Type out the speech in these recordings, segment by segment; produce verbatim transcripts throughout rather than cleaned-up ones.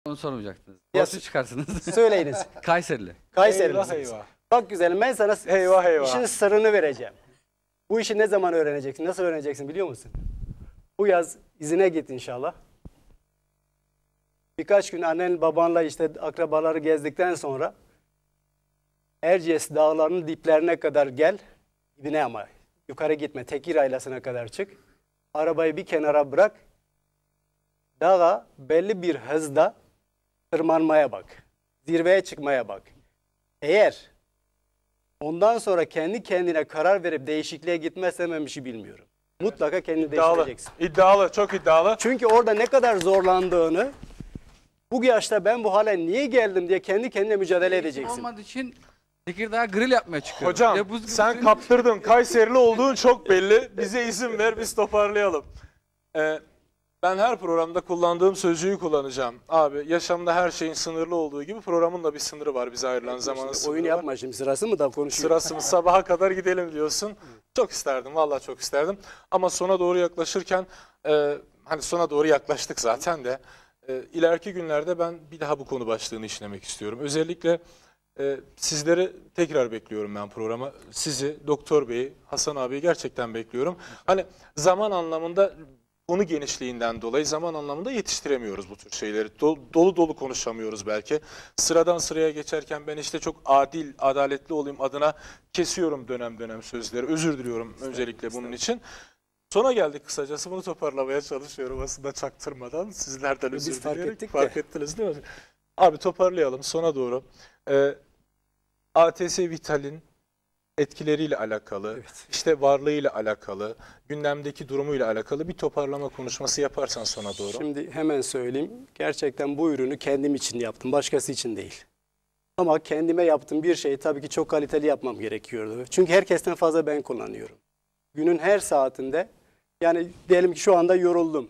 Onu sormayacaktınız. Ya, Nasıl çıkarsınız? Söyleyiniz. Kayserili. Kayserili. Eyvah eyvah. Bak güzelim, ben sana Eyvah eyvah. işin sırrını vereceğim. Bu işi ne zaman öğreneceksin? Nasıl öğreneceksin biliyor musun? Bu yaz izine git inşallah. Birkaç gün annen babanla işte akrabaları gezdikten sonra Erciyes dağlarının diplerine kadar gel. Dibine ama yukarı gitme. Tekir Yaylası'na kadar çık. Arabayı bir kenara bırak. Dağa belli bir hızda tırmanmaya bak. Zirveye çıkmaya bak. Eğer ondan sonra kendi kendine karar verip değişikliğe gitmezsen ben bir şey bilmiyorum. Mutlaka kendini İddialı. değiştireceksin. İddialı, çok iddialı. Çünkü orada ne kadar zorlandığını, bu yaşta ben bu hale niye geldim diye kendi kendine mücadele edeceksin. Olmadığı için Tekirdağ grill yapmaya çıkıyorum. Hocam Ya buz gibi sen suyun- kaptırdın. Kayserili olduğun çok belli. Bize izin ver, biz toparlayalım. Ee, ben her programda kullandığım sözcüğü kullanacağım. Abi yaşamda her şeyin sınırlı olduğu gibi programın da bir sınırı var. Bize ayrılan zamanın sınırı Oyun var. yapma şimdi, sırası mı da konuşuyor? Sırası mı, sabaha kadar gidelim diyorsun. Çok isterdim, vallahi çok isterdim. Ama sona doğru yaklaşırken, e, hani sona doğru yaklaştık zaten de, e, ileriki günlerde ben bir daha bu konu başlığını işlemek istiyorum. Özellikle e, sizleri tekrar bekliyorum ben programa. Sizi, Doktor Bey'i, Hasan abiyi gerçekten bekliyorum. Hani zaman anlamında, konu genişliğinden dolayı zaman anlamında yetiştiremiyoruz bu tür şeyleri. Dolu dolu, dolu konuşamıyoruz belki. Sıradan sıraya geçerken ben işte çok adil, adaletli olayım adına kesiyorum dönem dönem sözleri. Özür diliyorum öncelikle bunun için. Sona geldik kısacası. Bunu toparlamaya çalışıyorum aslında çaktırmadan. Sizlerden Biz özür fark dileyerek. ettik de. Fark ettiniz değil mi? Abi toparlayalım sona doğru. Ee, A T S Vital'in etkileriyle alakalı, Evet. işte varlığıyla alakalı, gündemdeki durumuyla alakalı bir toparlama konuşması yaparsan sona doğru. Şimdi hemen söyleyeyim. Gerçekten bu ürünü kendim için yaptım. Başkası için değil. Ama kendime yaptığım bir şeyi tabii ki çok kaliteli yapmam gerekiyordu. Çünkü herkesten fazla ben kullanıyorum. Günün her saatinde, yani diyelim ki şu anda yoruldum.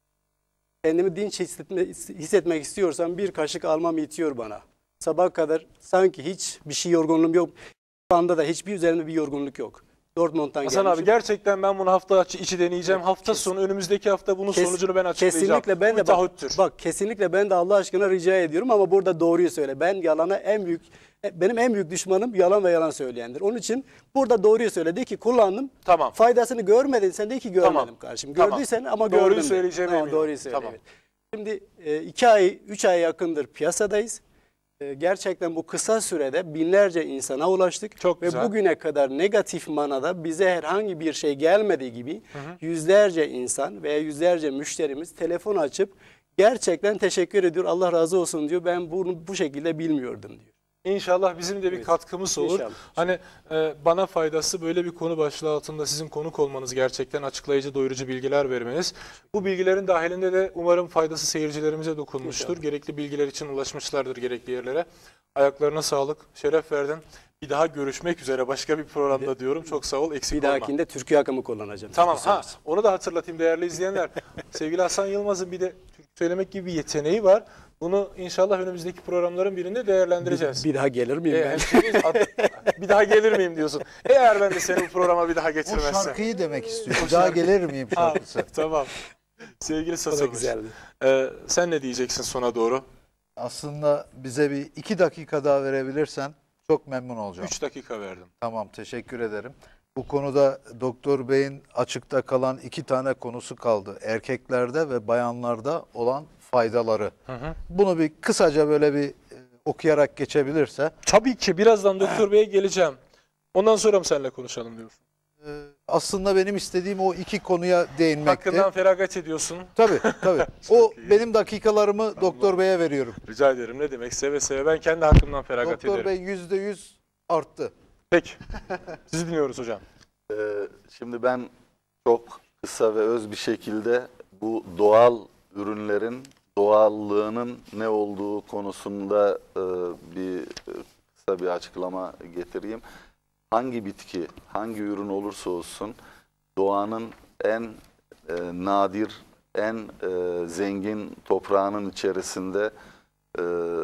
Kendimi dinç hissetme, hissetmek istiyorsam bir kaşık almam yetiyor bana. Sabaha kadar sanki hiç bir şey yorgunluğum yok. Şu anda da hiçbir üzerimde bir yorgunluk yok. Dortmund'dan Hasan gelmişim. abi gerçekten ben bunu hafta içi deneyeceğim. Hafta Kes- sonu önümüzdeki hafta bunun Kes- sonucunu ben açıklayacağım. Kesinlikle ben Bu de bir bak, taahhüttür. bak kesinlikle ben de Allah aşkına rica ediyorum ama burada doğruyu söyle. Ben yalana en büyük benim en büyük düşmanım yalan ve yalan söyleyendir. Onun için burada doğruyu söyle. De ki kullandım. Tamam. Faydasını görmedin sen, de ki görmedim Tamam. kardeşim. Tamam. Gördüysen ama Doğruyu gördüm. de. söyleyeceğime Tamam, eminim. doğruyu söyle. Tamam. Evet. Şimdi e, iki ay, üç ay yakındır piyasadayız. E, gerçekten bu kısa sürede binlerce insana ulaştık. Çok ve güzel. bugüne kadar negatif manada bize herhangi bir şey gelmediği gibi yüzlerce insan veya yüzlerce müşterimiz telefon açıp gerçekten teşekkür ediyor, Allah razı olsun diyor. Ben bunu bu şekilde bilmiyordum diyor. İnşallah bizim de bir Evet. katkımız olur. İnşallah. Hani e, bana faydası böyle bir konu başlığı altında sizin konuk olmanız, gerçekten açıklayıcı, doyurucu bilgiler vermeniz. Bu bilgilerin dahilinde de umarım faydası seyircilerimize dokunmuştur. İnşallah. Gerekli bilgiler için ulaşmışlardır gerekli yerlere. Ayaklarına sağlık, şeref verdin. Bir daha görüşmek üzere başka bir programda diyorum. Çok sağ ol, eksik Bir olma. dahakinde Türkiye akımı kullanacağım. Tamam, Türkü ha, söyleriz. onu da hatırlatayım değerli izleyenler. Sevgili Hasan Yılmaz'ın bir de Türk söylemek gibi bir yeteneği var. Bunu inşallah önümüzdeki programların birinde değerlendireceğiz. Bir, bir daha gelir miyim E, ben? hemşehriyiz, ad- bir daha gelir miyim diyorsun. Eğer ben de seni bu programa bir daha O geçirmezsem. şarkıyı demek istiyor. Bir daha gelir miyim Ha, şarkısı? tamam. Sevgili O da Sasamış, güzeldi. e, sen ne diyeceksin sona doğru? Aslında bize bir iki dakika daha verebilirsen çok memnun olacağım. Üç dakika verdim. Tamam, teşekkür ederim. Bu konuda Doktor Bey'in açıkta kalan iki tane konusu kaldı. Erkeklerde ve bayanlarda olan faydaları. Hı hı. Bunu bir kısaca böyle bir e, okuyarak geçebilirse. Tabii ki birazdan Doktor Bey'e geleceğim. Ondan sonra mı seninle konuşalım diyorsun? e, Aslında benim istediğim o iki konuya değinmekti. Hakkından feragat ediyorsun. Tabii tabii. O iyi. benim dakikalarımı Doktor Bey'e veriyorum. Rica ederim. Ne demek? Seve seve. Ben kendi hakkımdan feragat Doktor ederim. Bey yüzde yüz arttı. Peki. Sizi dinliyoruz hocam. Ee, Şimdi ben çok kısa ve öz bir şekilde bu doğal ürünlerin doğallığının ne olduğu konusunda e, bir e, kısa bir açıklama getireyim. Hangi bitki, hangi ürün olursa olsun doğanın en e, nadir, en e, zengin toprağının içerisinde e,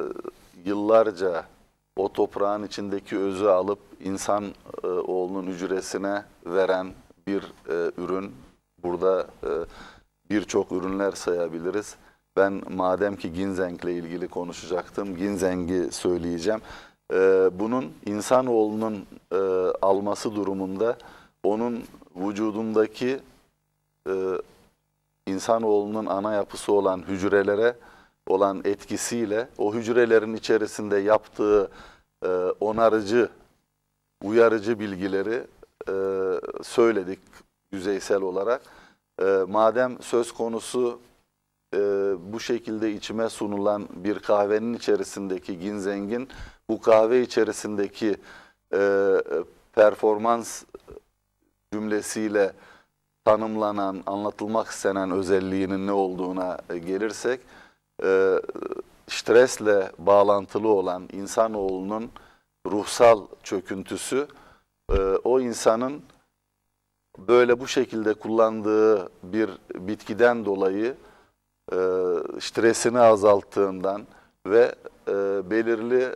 yıllarca o toprağın içindeki özü alıp insan e, oğlunun hücresine veren bir e, ürün. Burada e, birçok ürünler sayabiliriz. ben madem ki ginseng ile ilgili konuşacaktım, ginsengi söyleyeceğim. Ee, bunun insanoğlunun e, alması durumunda onun vücudundaki e, insanoğlunun ana yapısı olan hücrelere olan etkisiyle o hücrelerin içerisinde yaptığı e, onarıcı, uyarıcı bilgileri e, söyledik yüzeysel olarak. E, madem söz konusu e, bu şekilde içime sunulan bir kahvenin içerisindeki ginsengin bu kahve içerisindeki e, performans cümlesiyle tanımlanan, anlatılmak istenen özelliğinin ne olduğuna e, gelirsek, e, stresle bağlantılı olan insanoğlunun ruhsal çöküntüsü, e, o insanın böyle bu şekilde kullandığı bir bitkiden dolayı e, stresini azalttığından ve e, belirli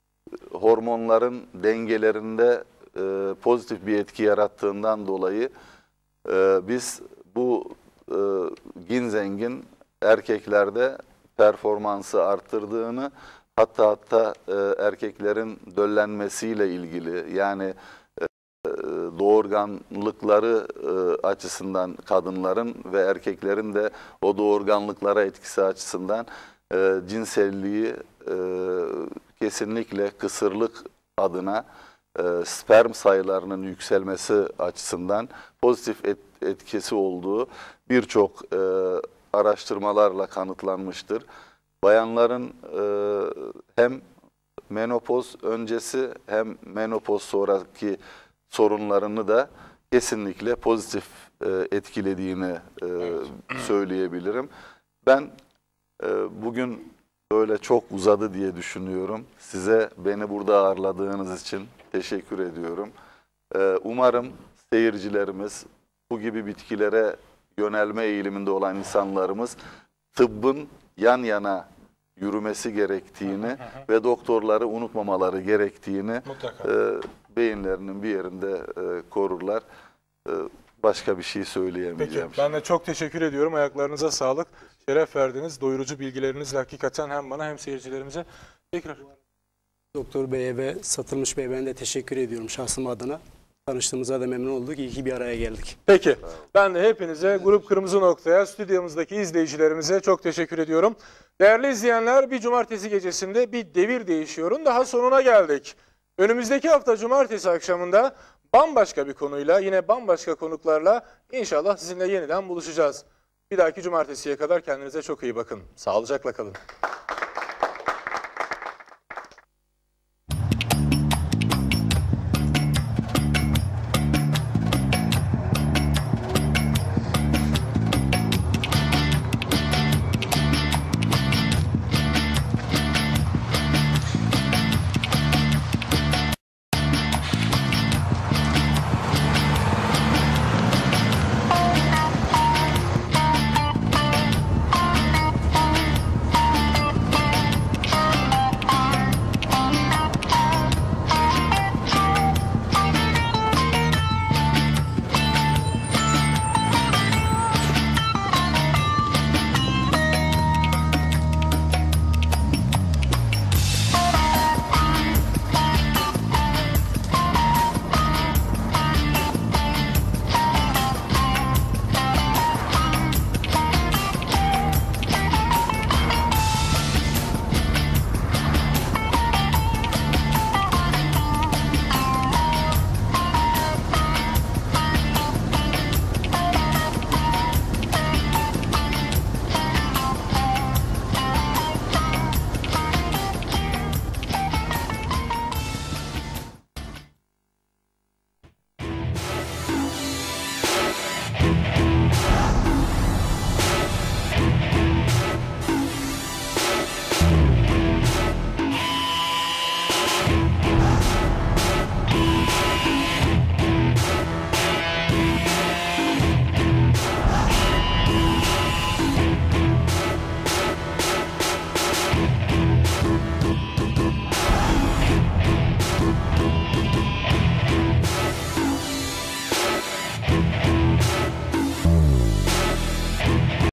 hormonların dengelerinde e, pozitif bir etki yarattığından dolayı e, biz bu e, ginsengin erkeklerde performansı arttırdığını, hatta hatta e, erkeklerin döllenmesiyle ilgili, yani e, doğurganlıkları e, açısından kadınların ve erkeklerin de o doğurganlıklara etkisi açısından e, cinselliği e, kesinlikle kısırlık adına e, sperm sayılarının yükselmesi açısından pozitif et, etkisi olduğu birçok e, araştırmalarla kanıtlanmıştır. Bayanların e, hem menopoz öncesi hem menopoz sonraki sorunlarını da kesinlikle pozitif e, etkilediğini e, söyleyebilirim. Ben e, bugün böyle çok uzadı diye düşünüyorum. Size beni burada ağırladığınız için teşekkür ediyorum. E, umarım seyircilerimiz, bu gibi bitkilere yönelme eğiliminde olan insanlarımız tıbbın yan yana yürümesi gerektiğini ve doktorları unutmamaları gerektiğini e, beyinlerinin bir yerinde e, korurlar. E, başka bir şey söyleyemeyeceğim. Peki, ben de çok teşekkür ediyorum. Ayaklarınıza sağlık. Şeref verdiniz. Doyurucu bilgilerinizle hakikaten hem bana hem seyircilerimize. Tekrar. Doktor Bey'e ve Satılmış Bey'e ben de teşekkür ediyorum şahsım adına. Tanıştığımıza da memnun olduk. İyi ki bir araya geldik. Peki. Ben de hepinize, Grup Kırmızı Nokta'ya, stüdyomuzdaki izleyicilerimize çok teşekkür ediyorum. Değerli izleyenler, bir cumartesi gecesinde bir devir değişiyorun daha sonuna geldik. Önümüzdeki hafta cumartesi akşamında bambaşka bir konuyla, yine bambaşka konuklarla inşallah sizinle yeniden buluşacağız. Bir dahaki cumartesiye kadar kendinize çok iyi bakın. Sağlıcakla kalın.